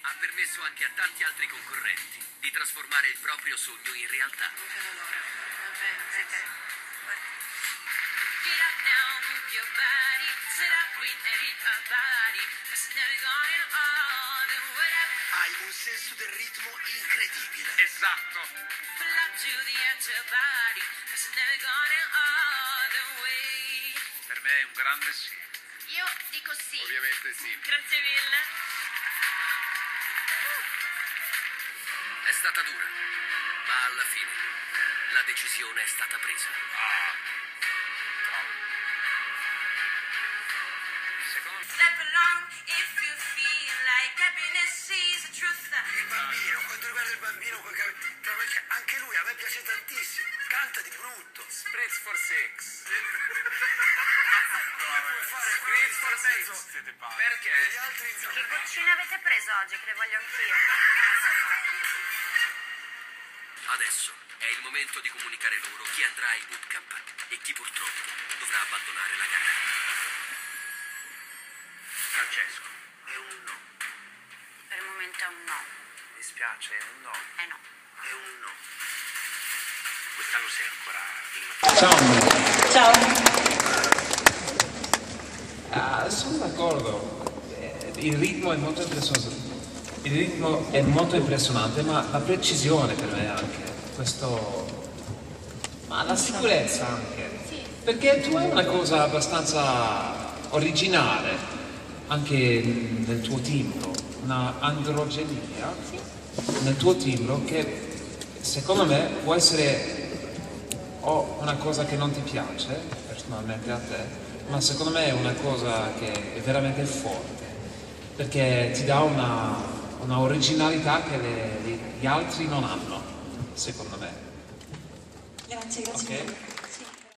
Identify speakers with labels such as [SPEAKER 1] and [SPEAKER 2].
[SPEAKER 1] Ha permesso anche a tanti altri concorrenti di trasformare il proprio sogno in realtà.
[SPEAKER 2] Get up now, move your body. Sit up with everybody. It's never going all the way up.
[SPEAKER 3] Hai un senso del ritmo incredibile.
[SPEAKER 4] Esatto.
[SPEAKER 2] Fly to the edge of body. It's never going all the way.
[SPEAKER 4] Per me è un grande sì.
[SPEAKER 2] Io dico sì.
[SPEAKER 4] Ovviamente sì.
[SPEAKER 2] Grazie mille.
[SPEAKER 1] È stata dura, ma alla fine la decisione è stata presa.
[SPEAKER 2] Clap along if you feel like happiness is the truth.
[SPEAKER 3] Il bambino, quanto riguarda il bambino, anche lui a me piace tantissimo. Canta di brutto.
[SPEAKER 4] Spritz for six.
[SPEAKER 3] Come puoi fare
[SPEAKER 4] Spritz for six. Perché?
[SPEAKER 3] gli altri no?
[SPEAKER 5] Che goccine avete preso oggi, che le voglio anch'io?
[SPEAKER 1] Adesso è il momento di comunicare loro chi andrà ai bootcamp e chi purtroppo dovrà abbandonare la gara.
[SPEAKER 3] Francesco, è un no.
[SPEAKER 5] Per il momento è un no.
[SPEAKER 3] Mi spiace, è un no.
[SPEAKER 5] No.
[SPEAKER 3] È un no. Quest'anno sei ancora in
[SPEAKER 6] Ciao.
[SPEAKER 7] Ciao. Sono d'accordo. Il ritmo è molto impressionante. Il ritmo è molto impressionante, ma la precisione per me anche. Ma la sicurezza anche. Perché tu hai una cosa abbastanza originale anche nel tuo timbro, una androgenia nel tuo timbro che secondo me può essere una cosa che non ti piace personalmente a te, ma secondo me è una cosa che è veramente forte, perché ti dà una originalità che gli altri non hanno, secondo me.
[SPEAKER 6] Grazie
[SPEAKER 7] Ok?